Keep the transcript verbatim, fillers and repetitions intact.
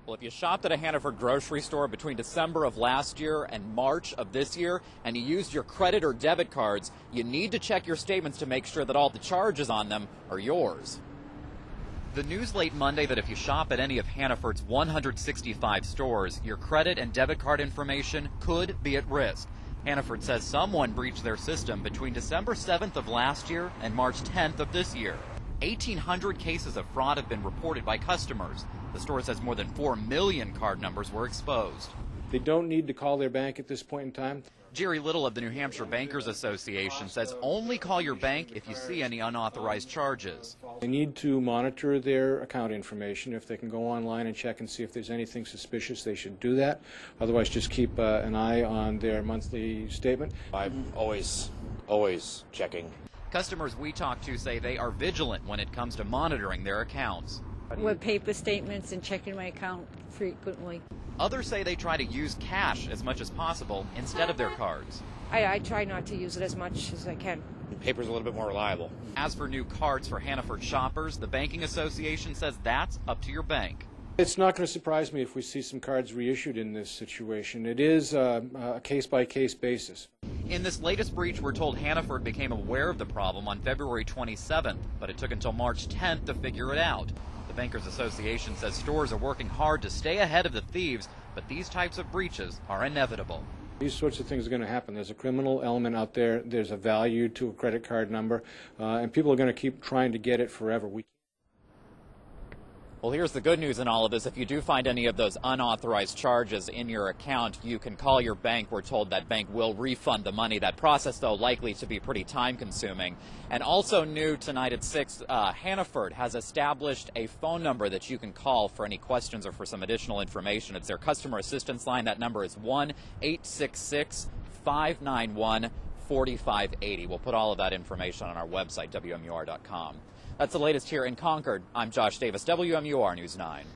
Well, if you shopped at a Hannaford grocery store between December of last year and March of this year, and you used your credit or debit cards, you need to check your statements to make sure that all the charges on them are yours. The news late Monday that if you shop at any of Hannaford's one hundred sixty-five stores, your credit and debit card information could be at risk. Hannaford says someone breached their system between December seventh of last year and March tenth of this year. eighteen hundred cases of fraud have been reported by customers. The store says more than four million card numbers were exposed. They don't need to call their bank at this point in time. Jerry Little of the New Hampshire Bankers Association says only call your bank if you see any unauthorized charges. They need to monitor their account information. If they can go online and check and see if there's anything suspicious, they should do that. Otherwise, just keep uh, an eye on their monthly statement. I'm always, always checking. Customers we talk to say they are vigilant when it comes to monitoring their accounts. With paper statements and checking my account frequently. Others say they try to use cash as much as possible instead of their cards. I, I try not to use it as much as I can. Paper's a little bit more reliable. As for new cards for Hannaford shoppers, the Banking Association says that's up to your bank. It's not going to surprise me if we see some cards reissued in this situation. It is uh, a case-by-case basis. In this latest breach, we're told Hannaford became aware of the problem on February twenty-seventh, but it took until March tenth to figure it out. The Bankers Association says stores are working hard to stay ahead of the thieves, but these types of breaches are inevitable. These sorts of things are going to happen. There's a criminal element out there. There's a value to a credit card number, uh, and people are going to keep trying to get it forever. We Well, here's the good news in all of this. If you do find any of those unauthorized charges in your account, you can call your bank. We're told that bank will refund the money. That process, though, likely to be pretty time-consuming. And also new tonight at six, uh, Hannaford has established a phone number that you can call for any questions or for some additional information. It's their customer assistance line. That number is one eight six six, five nine one, four five eight zero. We'll put all of that information on our website, W M U R dot com. That's the latest here in Concord. I'm Josh Davis, W M U R News nine.